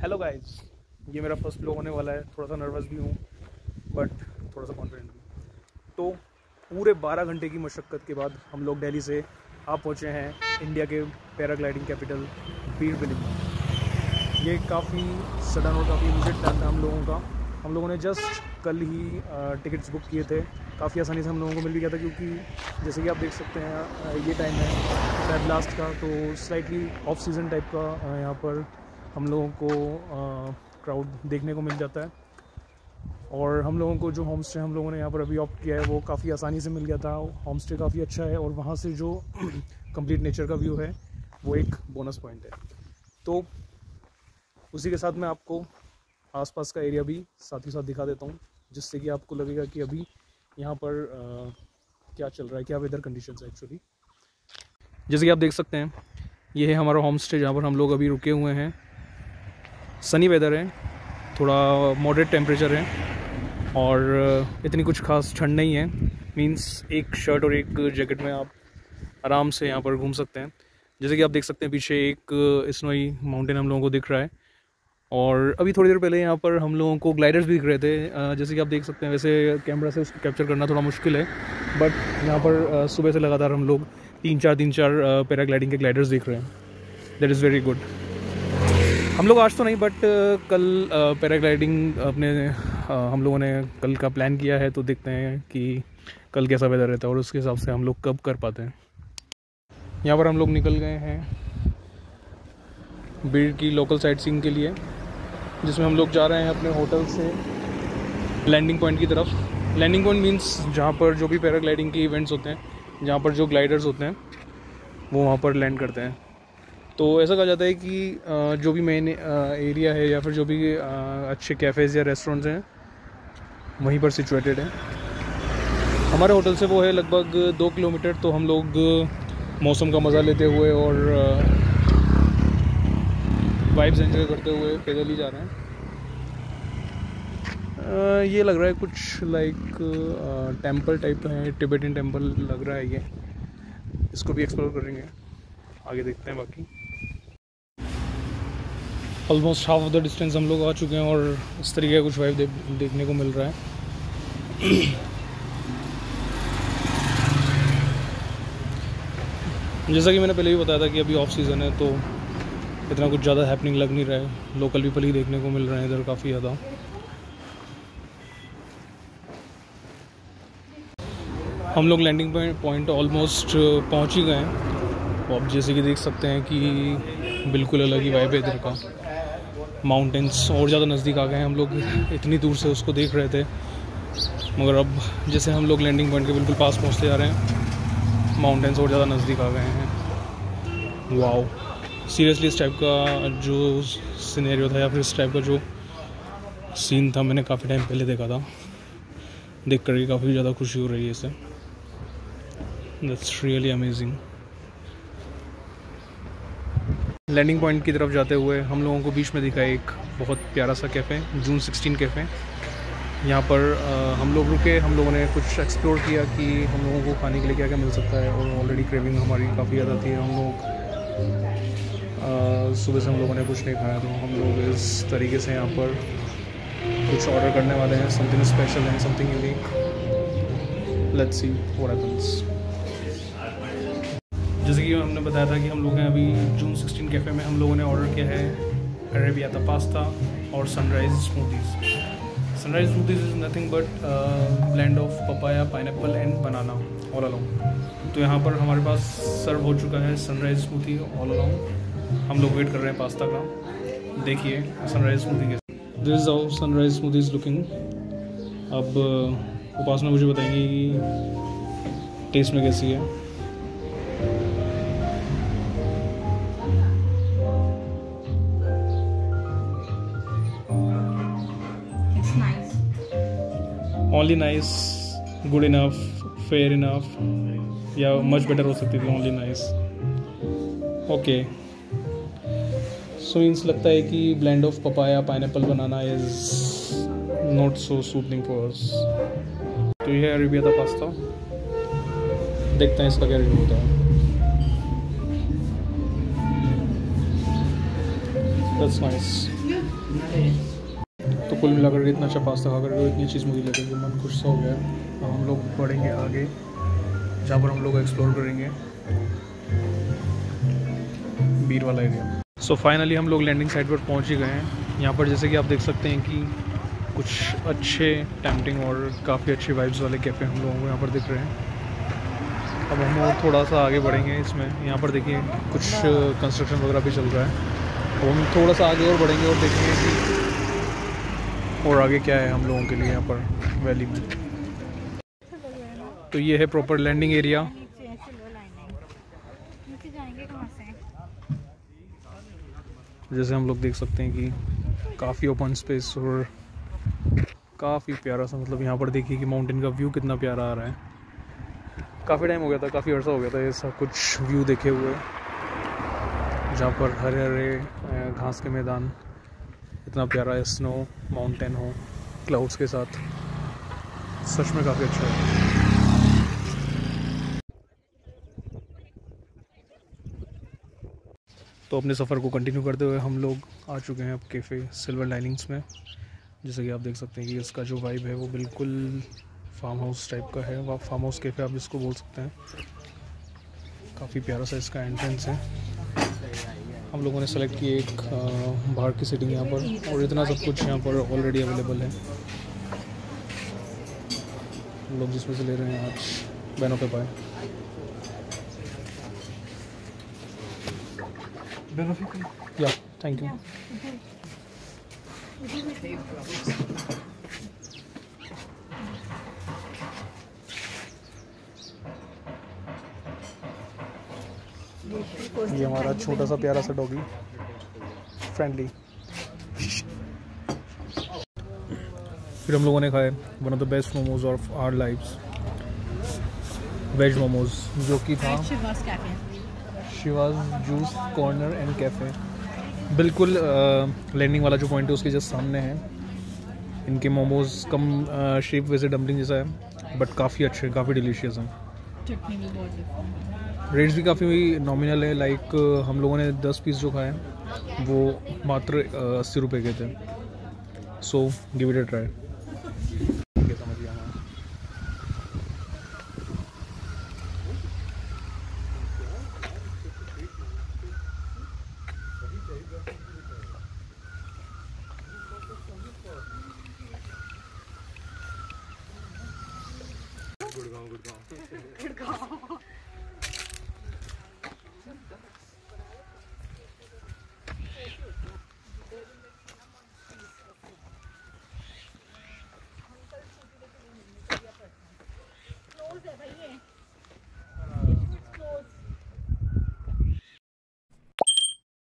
Hello guys, ये मेरा first vlog होने वाला है। थोड़ा सा नर्वस भी हूँ बट थोड़ा सा कॉन्फिडेंट भी। तो पूरे 12 घंटे की मशक्क़त के बाद हम लोग दिल्ली से आ पहुँचे हैं इंडिया के पैराग्लाइडिंग कैपिटल बीर बिलिंग। ये काफ़ी सडन और काफ़ी लिमिटेड टाइम था हम लोगों का। हम लोगों ने जस्ट कल ही टिकट्स बुक किए थे। काफ़ी आसानी से हम लोगों को मिल भी गया था क्योंकि जैसे कि आप देख सकते हैं ये टाइम है शायद लास्ट का, तो स्लाइटली ऑफ सीज़न टाइप का यहाँ पर हम लोगों को क्राउड देखने को मिल जाता है। और हम लोगों को जो होम स्टे हम लोगों ने यहाँ पर अभी ऑप्ट किया है वो काफ़ी आसानी से मिल गया था। होम स्टे काफ़ी अच्छा है और वहाँ से जो कंप्लीट नेचर का व्यू है वो एक बोनस पॉइंट है। तो उसी के साथ मैं आपको आसपास का एरिया भी साथ ही साथ दिखा देता हूँ, जिससे कि आपको लगेगा कि अभी यहाँ पर क्या चल रहा है, क्या वेदर कंडीशंस है एक्चुअली। जैसे कि आप देख सकते हैं ये है हमारा होम स्टे जहाँ पर हम लोग अभी रुके हुए हैं। सनी वेदर है, थोड़ा मॉडरेट टेम्परेचर है और इतनी कुछ खास ठंड नहीं है। मींस एक शर्ट और एक जैकेट में आप आराम से यहाँ पर घूम सकते हैं। जैसे कि आप देख सकते हैं पीछे एक स्नोई माउंटेन हम लोगों को दिख रहा है और अभी थोड़ी देर पहले यहाँ पर हम लोगों को ग्लाइडर्स भी दिख रहे थे। जैसे कि आप देख सकते हैं, वैसे कैमरा से उसको कैप्चर करना थोड़ा मुश्किल है बट यहाँ पर सुबह से लगातार हम लोग तीन चार पैराग्लाइडिंग के ग्लाइडर्स देख रहे हैं। That is very good. हम लोग आज तो नहीं बट कल पैराग्लाइडिंग अपने हम लोगों ने कल का प्लान किया है, तो देखते हैं कि कल कैसा वेदर रहता है और उसके हिसाब से हम लोग कब कर पाते हैं। यहाँ पर हम लोग निकल गए हैं बीड़ की लोकल साइट सीइंग के लिए, जिसमें हम लोग जा रहे हैं अपने होटल से लैंडिंग पॉइंट की तरफ। लैंडिंग पॉइंट मीन्स जहाँ पर जो भी पैराग्लाइडिंग के इवेंट्स होते हैं, जहाँ पर जो ग्लाइडर्स होते हैं वो वहाँ पर लैंड करते हैं। तो ऐसा कहा जाता है कि जो भी मेन एरिया है या फिर जो भी अच्छे कैफ़ेज़ या रेस्टोरेंट्स हैं वहीं पर सिचुएटेड है। हमारे होटल से वो है लगभग 2 किलोमीटर। तो हम लोग मौसम का मज़ा लेते हुए और वाइब्स एंजॉय करते हुए पैदल ही जा रहे हैं। ये लग रहा है कुछ लाइक टेंपल टाइप है, तिब्बतन टेंपल लग रहा है ये। इसको भी एक्सप्लोर करेंगे, आगे देखते हैं। बाकी almost half of the distance हम लोग आ चुके हैं और इस तरीके का कुछ वाइब देखने को मिल रहा है। जैसा कि मैंने पहले भी बताया था कि अभी ऑफ सीज़न है तो इतना कुछ ज़्यादा हैपनिंग लग नहीं रहा है। लोकल पीपल ही देखने को मिल रहे हैं इधर काफ़ी ज़्यादा। हम लोग लैंडिंग पॉइंट ऑलमोस्ट पहुंच ही गए हैं। तो आप जैसे कि देख सकते हैं कि बिल्कुल अलग ही वाइब है इधर का। माउंटेन्स और ज़्यादा नज़दीक आ गए हैं। हम लोग इतनी दूर से उसको देख रहे थे मगर अब जैसे हम लोग लैंडिंग पॉइंट के बिल्कुल पास पहुंचते जा रहे हैं, माउंटेन्स और ज़्यादा नज़दीक आ गए हैं। वाओ, सीरियसली इस टाइप का जो सिनेरियो था या फिर इस टाइप का जो सीन था मैंने काफ़ी टाइम पहले देखा था। देख कर काफ़ी ज़्यादा खुशी हो रही है इसे। That's really amazing. Landing point की तरफ जाते हुए हम लोगों को बीच में दिखा एक बहुत प्यारा सा कैफ़े, जून 16 कैफ़े। यहाँ पर हम लोग रुके, हम लोगों ने कुछ एक्सप्लोर किया कि हम लोगों को खाने के लिए क्या क्या मिल सकता है। और ऑलरेडी क्रेविंग हमारी काफ़ी ज़्यादा थी। हम लोग सुबह से हम लोगों ने कुछ नहीं खाया, तो हम लोग इस तरीके से यहाँ पर कुछ ऑर्डर करने वाले हैं। Something special and something unique. Let's see what happens. जैसे कि हमने बताया था कि हम लोग हैं अभी जून 16 कैफ़े में। हम लोगों ने ऑर्डर किया है अरेबियाता पास्ता और sunrise smoothies. Sunrise smoothies is nothing but blend of papaya, pineapple and banana all along. तो यहाँ पर हमारे पास सर्व हो चुका है सनराइज़ स्मूदी ऑल अलोंग। हम लोग वेट कर रहे हैं पास्ता का। देखिए सनराइज़ स्मूदी कैसे। This is how sunrise smoothie is looking. अब उपासना मुझे बताएंगी कि टेस्ट में कैसी है। Only nice, good enough, fair enough, या much better हो सकती थी। only nice, okay. So means लगता है कि blend of papaya, pineapple, banana is not so soothing for us. तो ये है अरेबियाता पास्ता। देखते हैं इसका क्या रिव्यू होता है। That's nice. तो कुल मिलाकर के इतना अच्छा पास्ता खा करके इतनी चीज़ मुझे लगी कि मन खुश सा हो गया। अब हम लोग बढ़ेंगे आगे, जहाँ पर हम लोग एक्सप्लोर करेंगे बीर वाला एरिया। सो फाइनली हम लोग लैंडिंग साइट पर पहुँच ही गए हैं। यहाँ पर जैसे कि आप देख सकते हैं कि कुछ अच्छे टेम्पटिंग और काफ़ी अच्छे वाइब्स वाले कैफ़े हम लोगों को यहाँ पर दिख रहे हैं। अब हम और थोड़ा सा आगे बढ़ेंगे इसमें। यहाँ पर देखिए कुछ कंस्ट्रक्शन वगैरह भी चल रहा है। अब हम थोड़ा सा आगे और बढ़ेंगे और देखेंगे कि और आगे क्या है हम लोगों के लिए यहाँ पर वैली में। तो ये है प्रॉपर लैंडिंग एरिया। जैसे हम लोग देख सकते हैं कि काफ़ी ओपन स्पेस और काफ़ी प्यारा सा, मतलब यहाँ पर देखिए कि माउंटेन का व्यू कितना प्यारा आ रहा है। काफ़ी टाइम हो गया था, काफ़ी अर्सा हो गया था ऐसा कुछ व्यू देखे हुए, जहाँ पर हरे हरे घास के मैदान, इतना प्यारा है, स्नो माउंटेन हो क्लाउड्स के साथ, सच में काफ़ी अच्छा है। तो अपने सफ़र को कंटिन्यू करते हुए हम लोग आ चुके हैं अब कैफ़े सिल्वर लाइनिंग्स में। जैसे कि आप देख सकते हैं कि इसका जो वाइब है वो बिल्कुल फार्म हाउस टाइप का है। वह फार्म हाउस कैफ़े आप इसको बोल सकते हैं। काफ़ी प्यारा सा इसका एंट्रेंस है। हम लोगों ने सेलेक्ट की एक बाहर की सीटिंग यहाँ पर, और इतना सब कुछ यहाँ पर ऑलरेडी अवेलेबल है। हम लोग जिसमें से ले रहे हैं आज बैनों पे पाए। या थैंक यू। ये हमारा छोटा सा प्यारा सा डॉगी, फ्रेंडली। फिर हम लोगों ने खाए one of the best momos of our lives, veg momos, जो कि था Shiva's juice corner and cafe. बिल्कुल लैंडिंग वाला जो पॉइंट है उसके जस्ट सामने है। इनके मोमोज कम शेप वैसे डम्पलिंग जैसा है, बट काफ़ी अच्छे, काफ़ी डिलीशियस हैं। चटनी भी बहुत डिफरेंट, रेट्स भी काफ़ी नॉमिनल है। लाइक हम लोगों ने 10 पीस जो खाए वो मात्र 80 रुपये के थे। So give it a try. Gurgaon